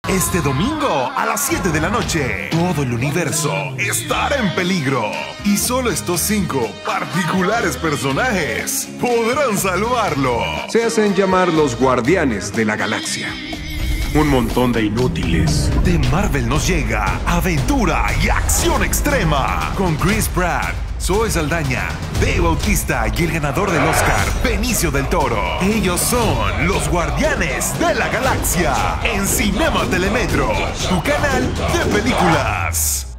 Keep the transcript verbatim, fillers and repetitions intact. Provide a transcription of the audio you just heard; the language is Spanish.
Este domingo a las siete de la noche, todo el universo estará en peligro. Y solo estos cinco particulares personajes podrán salvarlo. Se hacen llamar los Guardianes de la Galaxia. Un montón de inútiles. De Marvel nos llega aventura y acción extrema con Chris Pratt, Zoe Saldaña, Dave Bautista y el ganador del Oscar, Benicio del Toro. Ellos son los Guardianes de la Galaxia en Cinema Telemetro, tu canal de películas.